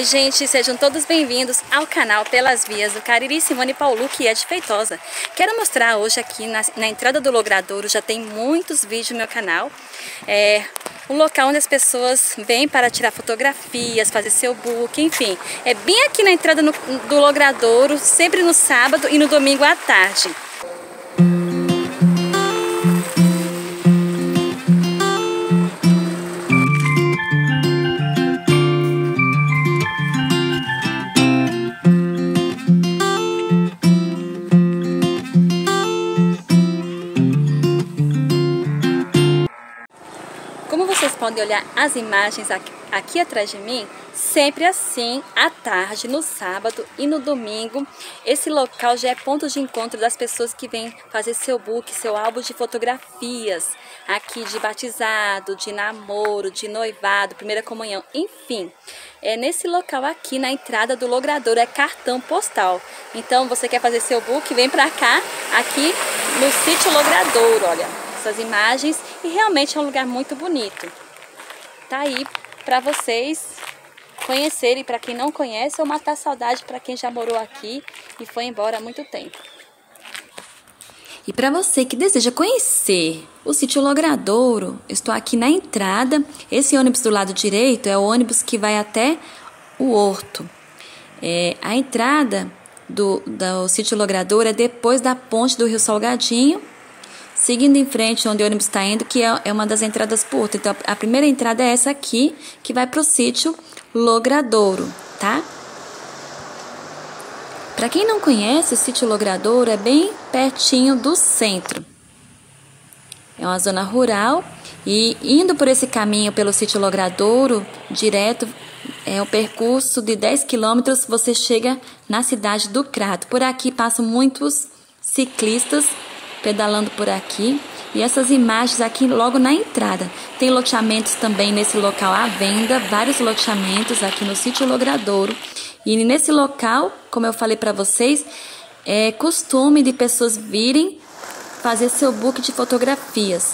gente, sejam todos bem-vindos ao canal Pelas Vias do Cariri. Simone Paulu, que é de Feitosa. Quero mostrar hoje aqui na entrada do Logradouro, já tem muitos vídeos no meu canal. Um local onde as pessoas vêm para tirar fotografias, fazer seu book, enfim. É bem aqui na entrada do Logradouro, sempre no sábado e no domingo à tarde. Como vocês podem olhar as imagens aqui atrás de mim, sempre assim, à tarde, no sábado e no domingo, esse local já é ponto de encontro das pessoas que vêm fazer seu book, seu álbum de fotografias, aqui de batizado, de namoro, de noivado, primeira comunhão, enfim. É nesse local aqui, na entrada do Logradouro, é cartão postal. Então, você quer fazer seu book, vem pra cá, aqui no sítio Logradouro, olha. Essas imagens, e realmente é um lugar muito bonito. Tá aí para vocês conhecerem, para quem não conhece, ou matar saudade para quem já morou aqui e foi embora há muito tempo. E para você que deseja conhecer o sítio Logradouro, estou aqui na entrada. Esse ônibus do lado direito é o ônibus que vai até o Horto. A entrada do sítio Logradouro é depois da ponte do Rio Salgadinho, seguindo em frente onde o ônibus está indo, que é uma das entradas por Horto. Então, a primeira entrada é essa aqui, que vai para o sítio Logradouro, tá? Para quem não conhece, o sítio Logradouro é bem pertinho do centro. É uma zona rural e indo por esse caminho pelo sítio Logradouro, direto, é um percurso de 10 quilômetros, você chega na cidade do Crato. Por aqui passam muitos ciclistas pedalando por aqui, e essas imagens aqui logo na entrada. Tem loteamentos também nesse local à venda, vários loteamentos aqui no sítio Logradouro. E nesse local, como eu falei para vocês, é costume de pessoas virem fazer seu book de fotografias.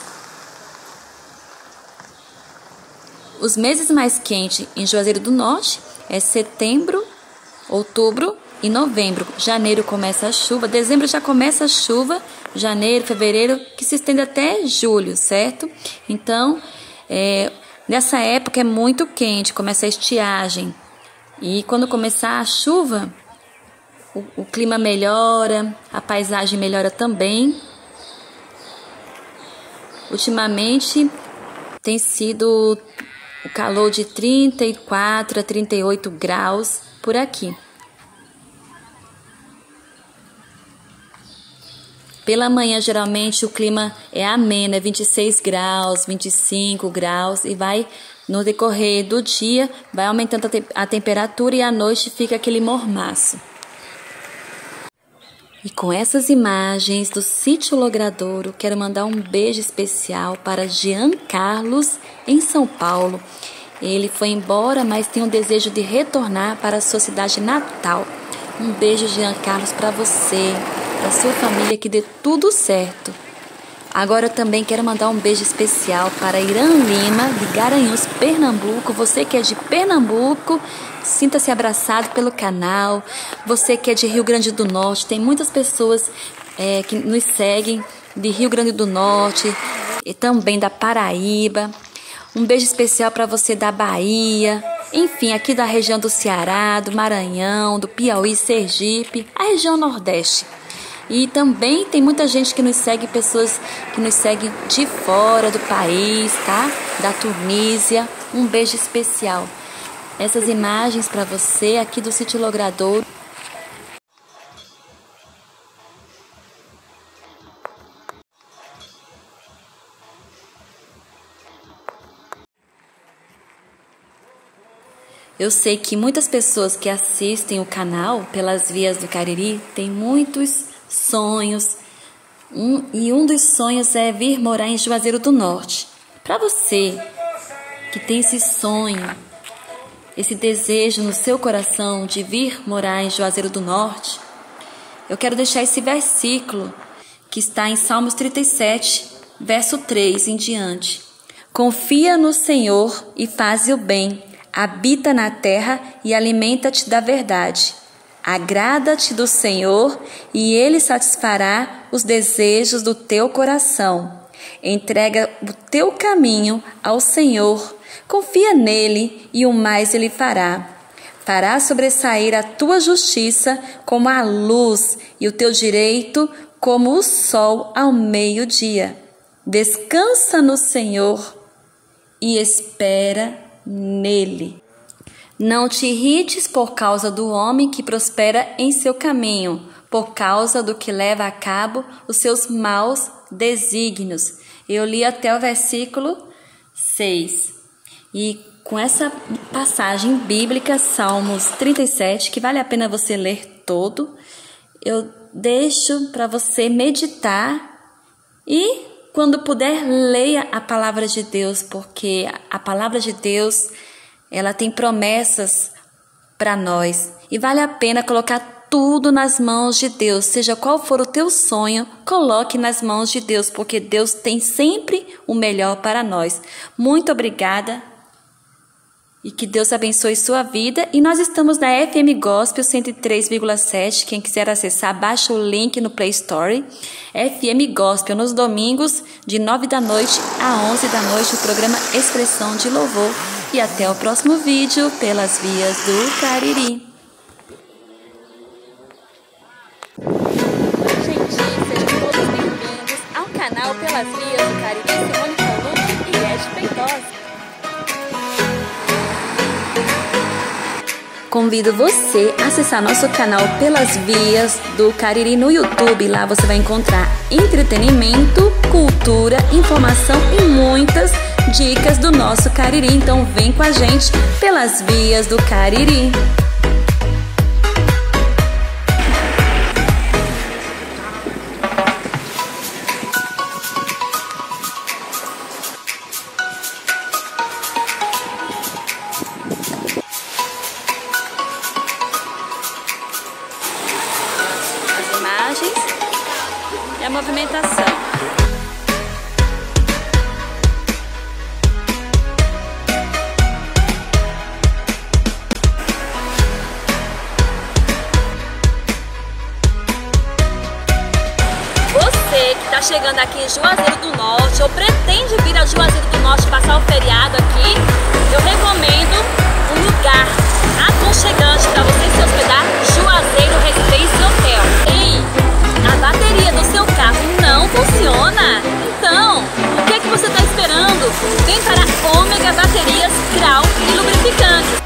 Os meses mais quentes em Juazeiro do Norte é setembro, outubro e novembro. Janeiro começa a chuva, dezembro já começa a chuva, janeiro, fevereiro, que se estende até julho, certo? Então, nessa época é muito quente, começa a estiagem. E quando começar a chuva, o clima melhora, a paisagem melhora também. Ultimamente tem sido o calor de 34 a 38 graus por aqui. Pela manhã, geralmente, o clima é ameno, é 26 graus, 25 graus, e vai, no decorrer do dia, vai aumentando a temperatura e à noite fica aquele mormaço. E com essas imagens do sítio Logradouro, quero mandar um beijo especial para Jean Carlos, em São Paulo. Ele foi embora, mas tem um desejo de retornar para a sua cidade natal. Um beijo, Jean Carlos, para você, para sua família, que dê tudo certo. Agora eu também quero mandar um beijo especial para Irã Lima, de Garanhuns, Pernambuco. Você que é de Pernambuco, sinta-se abraçado pelo canal. Você que é de Rio Grande do Norte, tem muitas pessoas que nos seguem de Rio Grande do Norte e também da Paraíba. Um beijo especial para você da Bahia, enfim, aqui da região do Ceará, do Maranhão, do Piauí, Sergipe, a região Nordeste. E também tem muita gente que nos segue, pessoas que nos seguem de fora do país, tá? Da Tunísia. Um beijo especial. Essas imagens para você aqui do sítio Logradouro. Eu sei que muitas pessoas que assistem o canal Pelas Vias do Cariri têm muitos sonhos, e um dos sonhos é vir morar em Juazeiro do Norte. Para você que tem esse sonho, esse desejo no seu coração de vir morar em Juazeiro do Norte, eu quero deixar esse versículo que está em Salmos 37, verso 3 em diante. Confia no Senhor e faze o bem, Habita na terra e alimenta-te da verdade. Agrada-te do Senhor e Ele satisfará os desejos do teu coração. Entrega o teu caminho ao Senhor. Confia nele e o mais Ele fará. Fará sobressair a tua justiça como a luz e o teu direito como o sol ao meio-dia. Descansa no Senhor e espera nele. Não te irrites por causa do homem que prospera em seu caminho, por causa do que leva a cabo os seus maus desígnios. Eu li até o versículo 6. E com essa passagem bíblica, Salmos 37, que vale a pena você ler todo, eu deixo para você meditar e, quando puder, leia a palavra de Deus, porque a palavra de Deus, ela tem promessas para nós e vale a pena colocar tudo nas mãos de Deus. Seja qual for o teu sonho, coloque nas mãos de Deus, porque Deus tem sempre o melhor para nós. Muito obrigada e que Deus abençoe sua vida. E nós estamos na FM Gospel 103,7. Quem quiser acessar, baixa o link no Play Store. FM Gospel nos domingos de 9 da noite a 11 da noite, o programa Expressão de Louvor. E até o próximo vídeo pelas vias do Cariri. Gente, sejam todos bem-vindos ao canal Pelas Vias do Cariri. Simone Paulucci e Ed Feitosa. Convido você a acessar nosso canal Pelas Vias do Cariri no YouTube. Lá você vai encontrar entretenimento, cultura, informação e muitas dicas do nosso Cariri. Então vem com a gente pelas vias do Cariri. As imagens e a movimentação. Você que está chegando aqui em Juazeiro do Norte ou pretende vir a Juazeiro do Norte passar o feriado aqui, eu recomendo um lugar aconchegante para você se hospedar, Juazeiro Residência Hotel. Ei, a bateria do seu carro não funciona? Então, o que é que você está esperando? Vem para Ômega Baterias, Grau e Lubrificantes.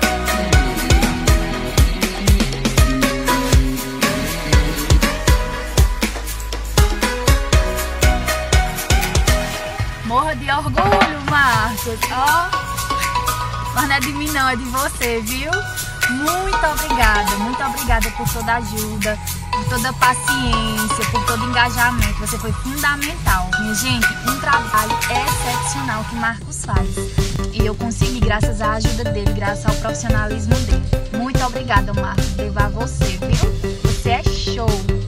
Morra de orgulho, Marcos, ó. Mas não é de mim não, é de você, viu? Muito obrigada por toda a ajuda, por toda a paciência, por todo o engajamento. Você foi fundamental. Minha gente, um trabalho excepcional que Marcos faz. E eu consegui graças à ajuda dele, graças ao profissionalismo dele. Muito obrigada, Marcos, levar você, viu? Você é show!